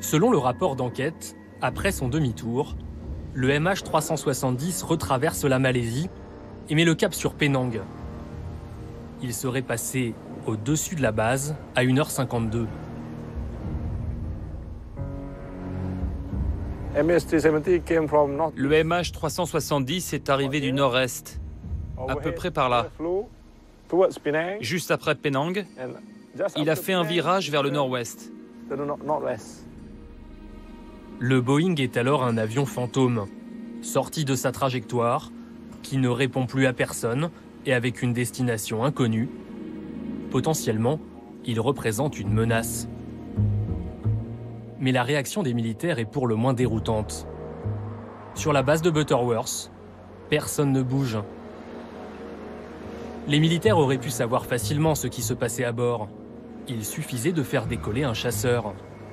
Selon le rapport d'enquête, après son demi-tour, le MH370 retraverse la Malaisie et met le cap sur Penang. Il serait passé au-dessus de la base à 1h52. Le MH370 est arrivé du nord-est, à peu près par là. Juste après Penang, il a fait un virage vers le nord-ouest. Le Boeing est alors un avion fantôme, sorti de sa trajectoire, qui ne répond plus à personne et avec une destination inconnue. Potentiellement, il représente une menace. Mais la réaction des militaires est pour le moins déroutante. Sur la base de Butterworth, personne ne bouge. Les militaires auraient pu savoir facilement ce qui se passait à bord. Il suffisait de faire décoller un chasseur.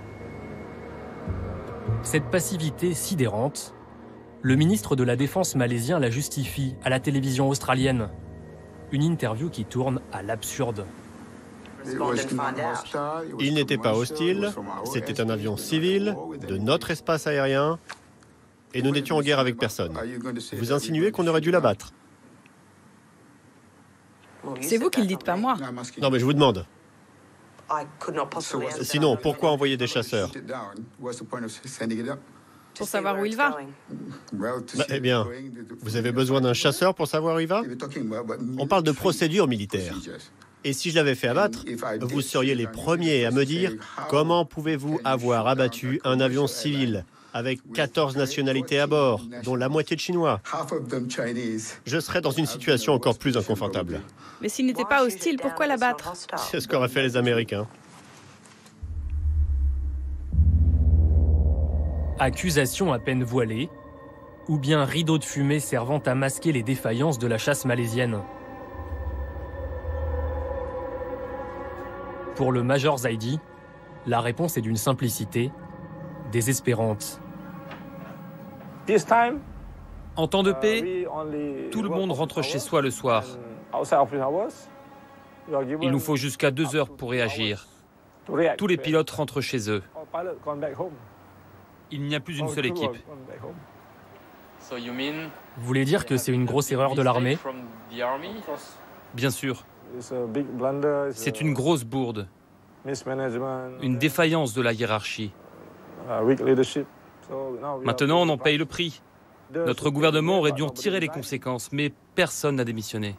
Cette passivité sidérante, le ministre de la Défense malaisien la justifie à la télévision australienne. Une interview qui tourne à l'absurde. Il n'était pas hostile, c'était un avion civil, de notre espace aérien, et nous n'étions en guerre avec personne. Vous insinuez qu'on aurait dû l'abattre? C'est vous qui le dites, pas moi. Non, mais je vous demande. Sinon, pourquoi envoyer des chasseurs? Pour savoir où il va. Eh bien, vous avez besoin d'un chasseur pour savoir où il va? On parle de procédure militaire. Et si je l'avais fait abattre, vous seriez les premiers à me dire comment pouvez-vous avoir abattu un avion civil avec 14 nationalités à bord, dont la moitié de Chinois? Je serais dans une situation encore plus inconfortable. Mais s'il n'était pas hostile, pourquoi l'abattre? C'est ce qu'auraient fait les Américains. Accusation à peine voilée, ou bien rideau de fumée servant à masquer les défaillances de la chasse malaisienne. Pour le Major Zaidi, la réponse est d'une simplicité désespérante. En temps de paix, tout le monde rentre chez soi le soir. Il nous faut jusqu'à 2 heures pour réagir. Tous les pilotes rentrent chez eux. Il n'y a plus une seule équipe. Vous voulez dire que c'est une grosse erreur de l'armée? Bien sûr. C'est une grosse bourde. Une défaillance de la hiérarchie. Maintenant, on en paye le prix. Notre gouvernement aurait dû en tirer les conséquences, mais personne n'a démissionné.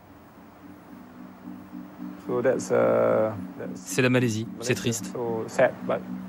C'est la Malaisie, c'est triste.